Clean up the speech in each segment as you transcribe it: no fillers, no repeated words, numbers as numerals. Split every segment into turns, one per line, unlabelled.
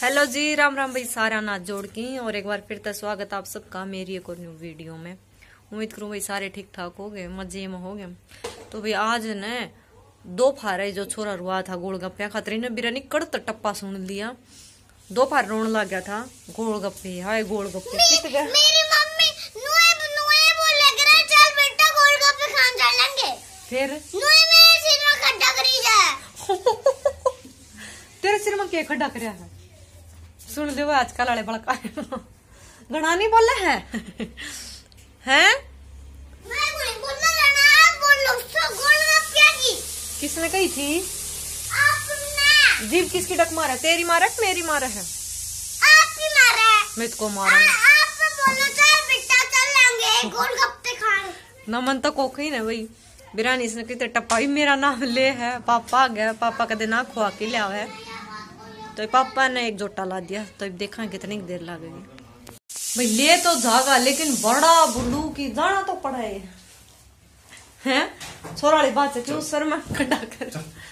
Hello जी, राम राम भाई, सारा नाच जोड़ की और एक बार फिर तो स्वागत आप सबका मेरी एक और न्यू वीडियो में। उम्मीद करूँ भाई सारे ठीक ठाक हो गए, मजे में हो गए। तो भाई आज न दोपहर जो छोरा रुआ था गोलगप्पे खातिर ने बिरयानी कड़त टप्पा सुन लिया। दोपहर रोने लग गया था गोलगप्पे, हाय गोलगप्पे
मेरी मम्मी नुए बोले कि चल बेटा गोलगप्पे खान चलेंगे।
फिर
नुए मेरे सिर में खड्डा करी जाए।
तेरे सिर में क्या खड्डा करया है? सुन लो आजकल वाले बड़का गणा नहीं बोला है हैं?
मैं नहीं बोलना जाना, आप बोल लो। सो गोलगप्पे की
किसने कही थी?
आपने।
जीभ किसकी डक मारा? तेरी मारा कि मेरी मारा है?
आपकी मारा है।
मैं इसको मारा
आप बोलो चल बेटा चलेंगे गोलगप्पे खाने।
ना मन तो कोक ही ना भाई बिरयानी इसने कितने टप्पा ही मेरा नाम ले है। पापा आ गया, पापा का दिन खुआ के लिया है तो पापा ने एक जोटा ला दिया। तो देखा कितनी देर लगेगी भाई। ले तो जागा लेकिन बड़ा बुल्लू की जाना तो पड़ा है छोरा वाली बात है क्यों सर में खड़ा कर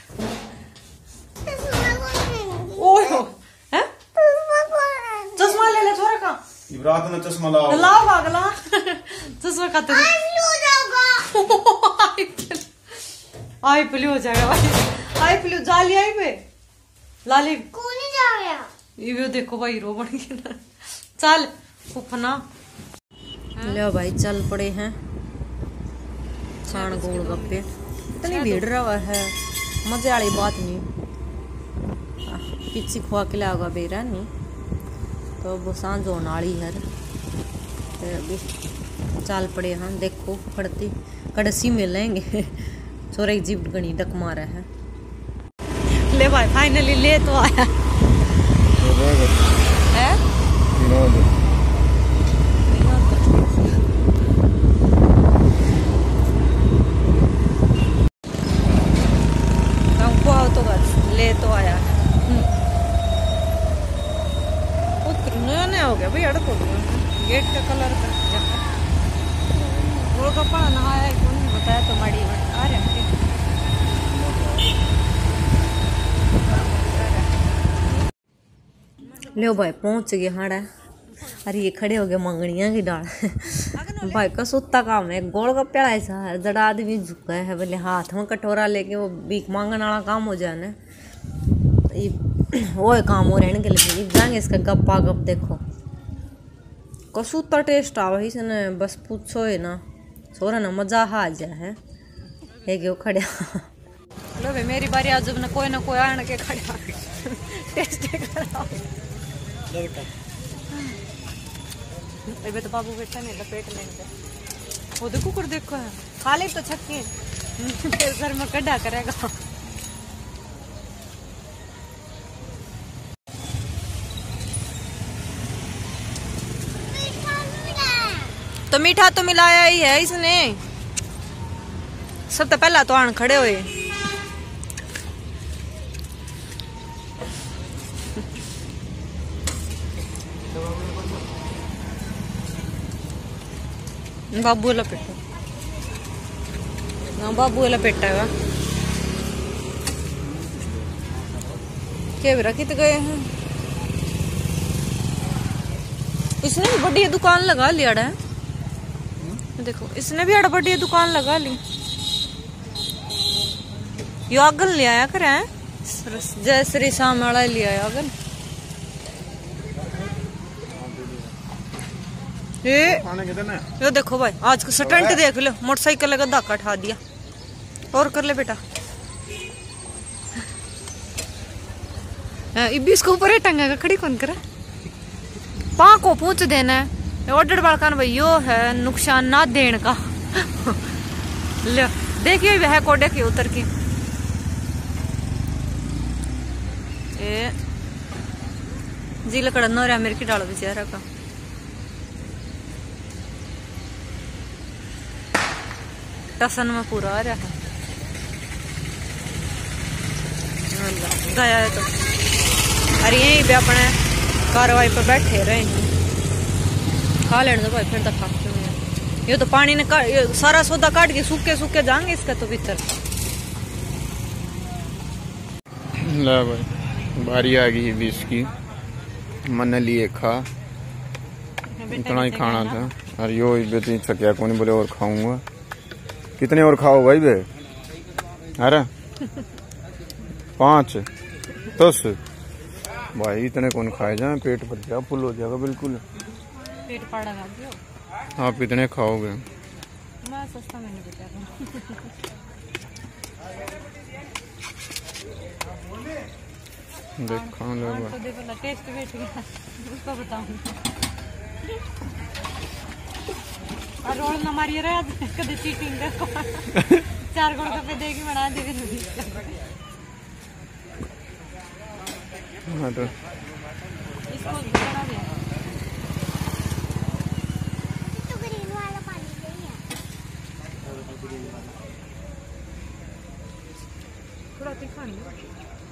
चश्मा ले ले छोरा का।
रात में चश्मा लाओ
लाओ अगला चश्मा खाते आई पिली हो जाएगा भाई। आई पिली जाली आई पे लाली
कौन ही जावे?
ये देखो भाई रो बन गया। चल फुफना ले भाई चल पड़े हैं छान गोलगप्पे। इतनी भीड़ रहा है, मजे वाली बात नहीं। पीछे खुआ के लागा बेरा नहीं तो वो सांझ होने वाली है। अभी चल पड़े हैं, देखो पड़ती कड़सी में लेंगे। छोरा एक जीप गणी डक मारा है। ले भाई फाइनली ले तो आया है। तो ले तो आया नया नया हो गया भाई। अड़क हो गया गेट का कलर का गोलगप्पा नहाया कौन बताया तो माड़ी आ रहे लो भाई पहुंच गए हाड़ा। अरे ये खड़े हो गए मंगनिया की डाल भाई का सोता काम है। गोलगप्पे ऐसा है जड़ा आदमी झुका है बोले हाथ में कटोरा लेके वो भीख मांगने वाला काम हो जाए ना। वो काम हो रहने के लिए जाएंगे इसका गप्पा गप। देखो कसूता टेस्ट आवा इसने बस पूछो है ना छोरा ना मजा आ जा है वो खड़े। लो भाई मेरी बारी आज ना कोई आने के खड़े टेस्ट करा। अबे तो बाबू बैठा नहीं लपेट लेंगे। वो देखो कर देखो है खा ले तो छक्के फिर घर में कड्ढा करेगा। तो मीठा तो मिलाया ही है इसने। सब तो पहला तो आन खड़े हुए बाबू लपेटा। हाँ बाबू लपेटा है क्या बेरा कित गए हैं। इसने भी बड़ी दुकान लगा लिया है। देखो इसने भी बड़ी दुकान लगा ली। यो आगल ले आया कर जय श्री श्याम वाला ले आया आगल। ये देखो भाई आज का स्टंट देख लो। मोटरसाइकिल का धक्का उठा दिया। और कर ले बेटा इब्बी इसको ऊपर ही टंगेगा खड़ी कौन करे। पा को पूछ देना है ऑर्डर बालकान भाई यो है नुकसान ना देने का। ले देखिए वह कोडे की उतर की जी लकड़ा न रहा मेरे की डालो बेचारा का। टसन में पूरा आ रहा है गया है तो। अरे यही भी अपने कार्रवाई पर बैठे रहे हैं। खा लेने दो भाई फिर तक खाते हैं। ये तो पानी ने सारा सौदा काट के सूखे सूखे जाएंगे इसका तो भीतर।
ला भाई बारी आ गई है 20 की। मैंने लिए खा, इतना ही खाना था। अरे यो बेटी छकिया कौन बोले और खाऊंगा। कितने और खाओ भाई बे? अरे 5 10 भाई, इतने कौन खाए जाए, पेट भर जाएगा, फुल हो जाएगा बिल्कुल।
पेट पड़ा
आप इतने खाओगे?
मैं सस्ता मैंने बता
देख खा लो
तो देखो टेस्ट बैठ गया उसको बताऊं। और रोल न मारिए रे कभी चीटिंग करो 4 गोल पे देगी बना देगी
हाँ तो
इसको बना दिया
तो ग्रीन वाला पानी चाहिए।
थोड़ा तीखा नहीं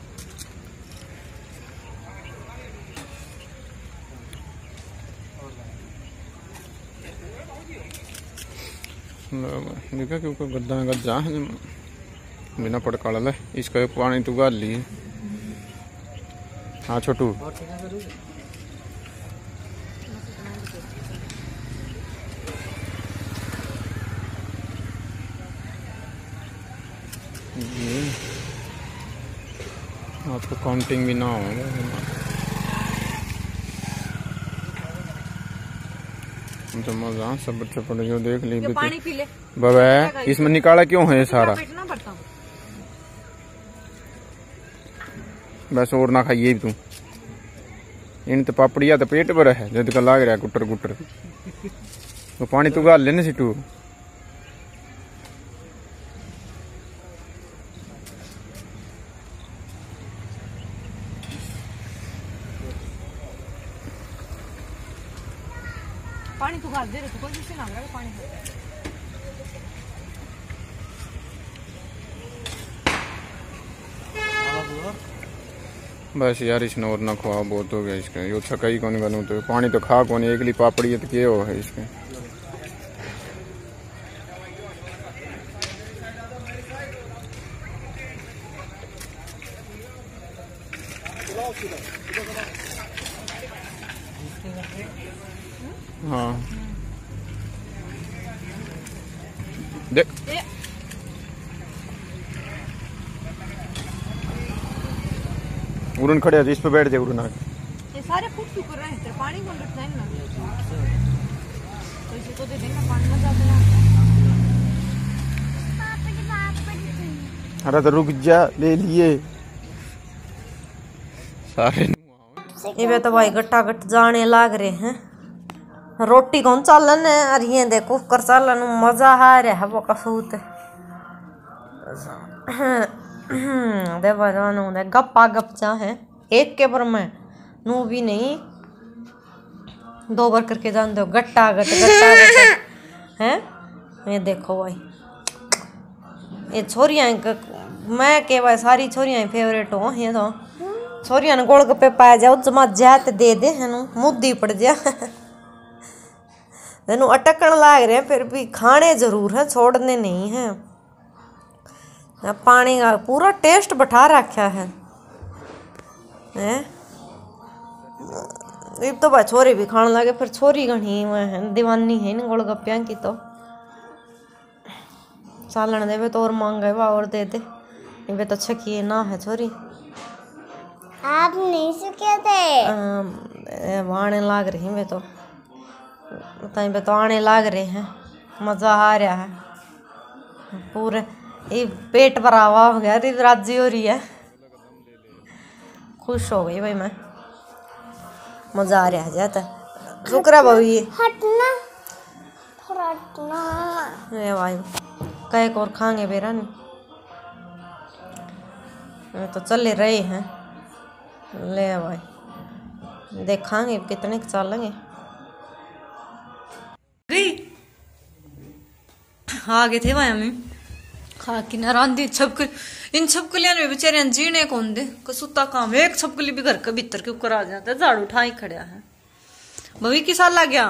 देखा क्योंकि गद्दा गद्दा है बिना पड़का ले इसका पानी तू गाल ली। हाँ छोटू ये आपको काउंटिंग भी ना हो तो मजा सब बच्चे पड़े जो देख ली
पानी पी ले
बाबा। इसमें निकाला क्यों है ये सारा? बस और ना खाइए तू, इन तो पापड़िया तो पेट पर है जद का लाग रहा है गुटर गुटर। तो पानी तू गाल लेने सिटू।
पानी तू गाल दे रहे तो कोई से ना रहा पानी।
बस यार इसने और ना खुआ बहुत हो गया इसका। यो छका ही कौन बनू तो पानी तो खा कौन, एक ली पापड़ी है तो क्या हो है इसके। हाँ देख उड़न खड़े इस पे बैठ जाए उड़न
ये सारे फूट क्यों कर रहे हैं तेरे पानी कौन रखना है ना तो इसी को दे देना पानी में जाते ना।
अरे तो रुक जा ले लिए सारे।
ये तो भाई गट्टा गट जाने लाग रहे हैं। रोटी कौन चालन है और ये देखो कुकर चालन मजा आ रहा है वो कसूत दे बजानो दे गप्पा गपचा है एक के पर मैं नू भी नहीं 2 बार करके जान दो गट्टा गट हैं। ये देखो भाई ये छोरियां मैं के भाई सारी छोरियां फेवरेट हो। ये तो छोरियां ने गोलगप्पे पाया जाओ जमा जात दे दे है मुद्दी पड़ जा तेन अटकन लाग रहे हैं फिर भी खाने जरूर है छोड़ने नहीं है। पानी का पूरा टेस्ट बैठा रखा है। अब तो भाई छोरी भी खाने लगे फिर छोरी घनी है दीवानी है इन गोलगप्पियां की तो सालन दे तो और मांगे वा और दे दे इवे तो छकिए ना है छोरी।
आप नहीं सीखे थे
आने लाग रही वे तो पे तो आने लाग रहे हैं मजा आ रहा है पूरे ये पेट भरावा हो गया राजी हो रही है खुश हो गई भाई मैं मजा आ रहा है जाता शुक्र भाई ये
हटना
ये भाई कई और खाएंगे बेरा नहीं तो चले रहे हैं ले भाई देखांगे कितने चलेंगे। आ गए थे भाई हमें खा के ना रांधी छपक इन छपकलियां में बेचारे जीने कौन दे कसुता काम एक छपकली भी घर के भीतर के ऊपर आ जाता है झाड़ू उठा ही खड़ा है। भवी की साल लग गया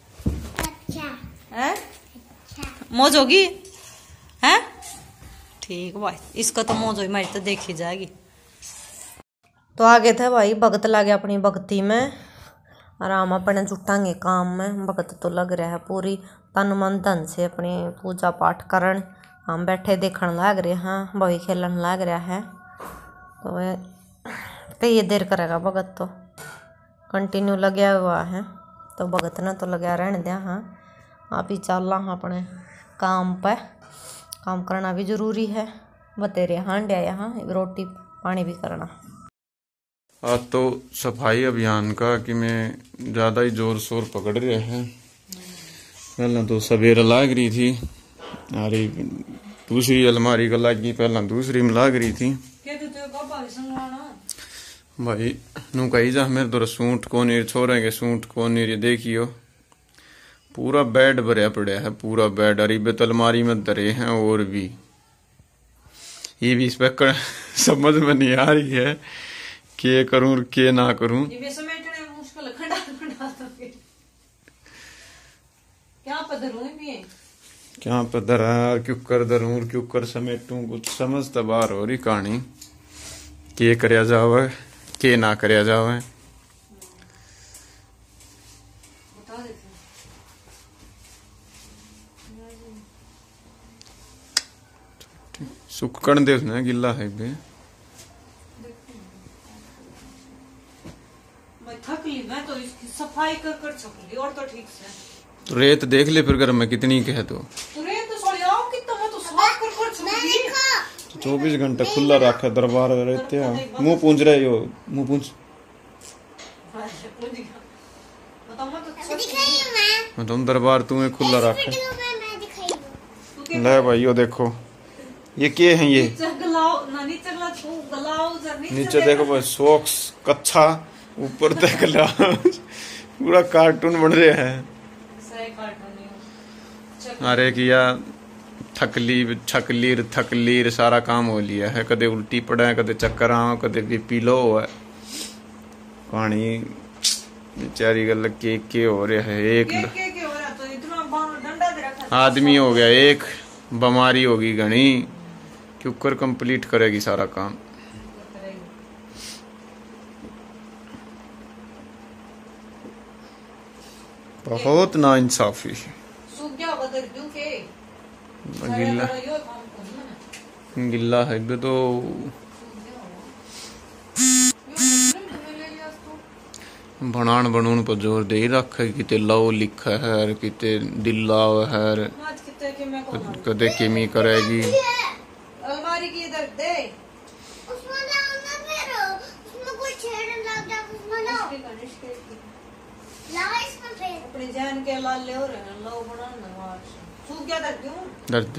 है मौज होगी है ठीक भाई इसका तो मौज हो हमारी तो देखी जाएगी। तो आगे थे भाई भगत लगे अपनी भक्ति में आराम अपने जुटांगे काम में। वक्त तो लग रहा है पूरी तन मन धन से अपनी पूजा पाठ करन। हम बैठे देखने लाग रहे हैं, बही खेलन लाग रहा है। तो कई देर करेगा भगत, तो कंटिन्यू लगा हुआ है। तो भगत ने तो लगा रहने दिया। हाँ आप ही चल रहा अपने काम पे, काम करना भी जरूरी है। बतेरे हांडिया यहाँ रोटी पानी भी करना।
आज तो सफाई अभियान का कि मैं ज़्यादा ही जोर शोर पकड़ रहे हैं। पहला तो सवेरे लाग रही थी, अरे दूसरी अलमारी का लागी, पहला दूसरी में लाग रही थी। भाई नू कही जा मेरे तो सूट को नहीं छोरे के सूट को नहीं। देखियो पूरा बेड भरया पड़ा है, पूरा बेड। अरे बे अलमारी में धरे हैं और भी। ये भी इस पर समझ में नहीं आ रही है के करूं और के ना करूं। क्या पता रहा क्यों कर धरूं और क्यों कर समेटूं, कुछ समझ तो बाहर हो रही कहानी। के करया जावे के ना करया जावे। सुख कर दे उसने, गिल्ला है बे।
मैं थक ली, मैं तो इसकी सफाई कर सकूंगी और तो ठीक से।
तो रेत देख ले फिर घर में कितनी कह तो
रेत तो सोड़ी आओ कि मैं तो साफ कर सकूंगी।
24 घंटे खुला रखा दरबार रहते हैं। मुंह पूंछ रहे हो, मुंह पूंछ। तुम दरबार तुम्हें खुला रखा। ले भाई यो देखो ये क्या है, ये नीचे देखो भाई सॉक्स कच्छा, ऊपर तक पूरा कार्टून बन रहे हैं। अरे किया थकलीर सारा काम हो लिया है। कदे उल्टी पड़ा है, कदे चक्कर आवा, कदे बीपी लो है। पानी बेचारी गल के हो रहा है। एक आदमी हो गया, एक बीमारी होगी घनी, क्योंकर कंप्लीट करेगी सारा काम। बहुत नाइंसाफी। गिल्ला है बे तो बनान बनून पर जोर दे ही रखा है। किते लाओ लिखा है, किते दिल्ला है, कदे किमी करेगी।
अलमारी की इधर दे,
उसमें लाओ ना, फिर उसमें कोई छेड़ लग जाए, उसमें लाओ इसमें फिर
अपने जान के लाल ले हो रहे लो बनाना। सूख गया दर्द क्यों
दर्द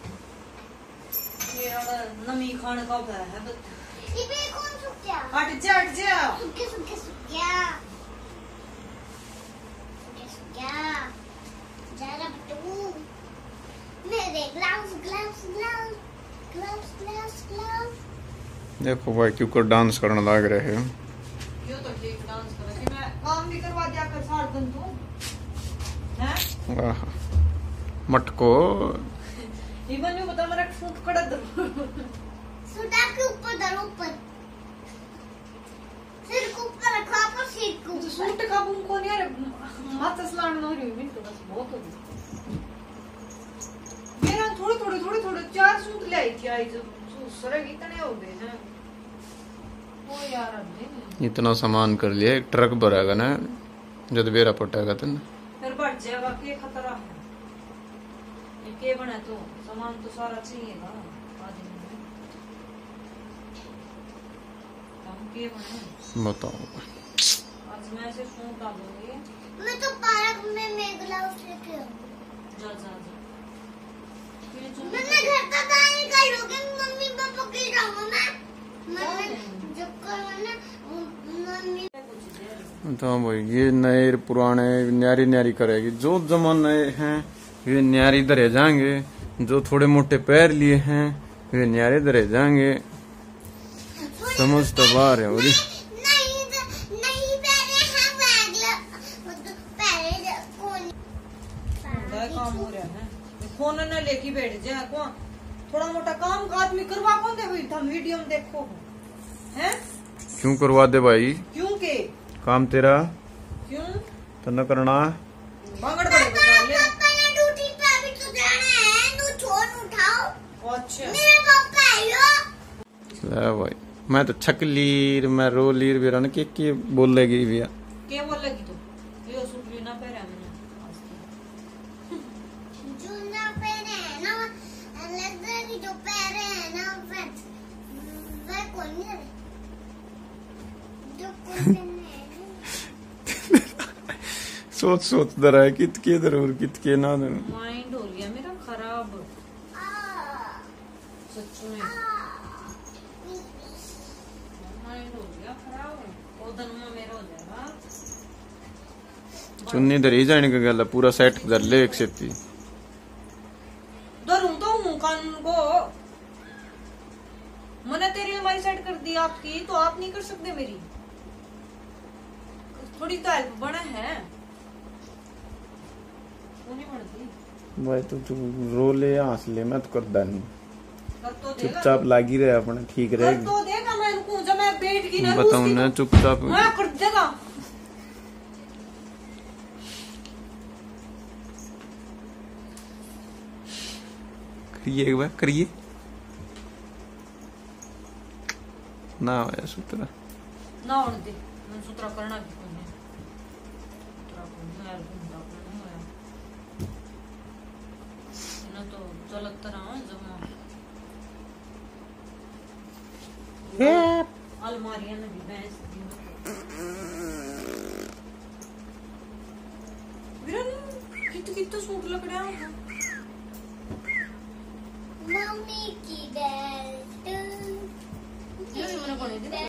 ये नमी खाने का है।
ये भी कौन सूख गया?
हट जा
सूख गया जरा बटू मेरे ग्लव्स।
देखो भाई क्यों कर डांस करने लग रहे हो।
यो तो ठीक डांस कर कि मैं काम भी करवा दिया कर सार दिन तू हैं।
मटको
ये बन्यू बता मेरा सूट कड़ा दो,
सूट आपके ऊपर धरो, ऊपर सिर को ऊपर रखो, आप सिर को
तो सूट का बुम को नहीं यार माथा स्लान हो रही है। तो बस बहुत हो गया। मेरा थोड़े 4 सूट ले आई थी। आई जो सरे कितने हो गए हैं वो यार। अब
इतना सामान कर लिया, एक ट्रक भरेगा ना जब बेरा पटेगा तो
फिर बढ़ जाएगा। के खतरा है ये के बने तो सामान तो सारा चाहिए ना आदमी में। हम के बने
बताओ।
आज मैं ऐसे सूट आ दूंगी।
मैं तो पार्क में ग्लव्स लेके
जा
मैं घर तक नहीं करूंगी। मम्मी पापा के जाऊंगा मैं जब करना मम्मी।
तो भाई ये नए पुराने न्यारी करेगी। जो जमाने हैं वे न्यारी धरे जाएंगे, जो थोड़े मोटे पैर लिए हैं वे न्यारे धरे जाएंगे। समझ तो बाहर है।
काम हो रहा है फोन न लेके बैठ जा। थोड़ा मोटा काम का आदमी करवा कौन दे भाई। हम वीडियो में देखो हैं
क्यों करवा दे भाई,
क्यों के
काम तेरा
क्यों
तो न करना
बांगड़ बड़े बजा ले।
पापा ने ड्यूटी पे अभी तो जाना है, तू छोड़ उठाओ।
अच्छा
मेरे पापा आयो।
ले भाई मैं तो छकलीर मैं रोलीर भी रन के बोलेगी भैया
क्या बोल लगी तू? ये सूट भी ना पहरा मैंने।
जो ना पहने है ना, लगता है कि जो पहने है ना वह कोई नहीं है। जो कोई पहने है ना।
सोच रहा है कित के जरूर कित के ना
माइंड हो गया मेरा खराब
आ,
सच में। माइंड हो गया खराब। वो दिन में मेरा हो जाएगा।
चुन्नी धरी जाने का गल पूरा सेट कर ले एक सेती
धरूं तो हूँ कानून को। मैंने तेरी हमारी सेट कर दी आपकी, तो आप नहीं कर सकते मेरी। थोड़ी तो हेल्प बना है। वो नहीं बढ़ती।
भाई तो तू रो ले हंस ले मैं तो करदा नहीं
कर तो देगा।
चुपचाप लागी रहे अपने ठीक
कर
रहेगी
तो देगा। मैं रुकूं जब मैं बैठ गई ना
बताऊं ना चुपचाप
मैं कर देगा।
करिए एक बार करिए ना होया सूत्रा
ना होने दे। मैं सूत्रा करना भी कोई नहीं। सूत्रा कोई नहीं यार, घूमता अपना नहीं होया। ना तो चलत रहा जमा अलमारियां में भी भैंस दी। वीरन कित सूट लकड़िया
मम्मी की बेल्ट।
ये मैंने कोने दी।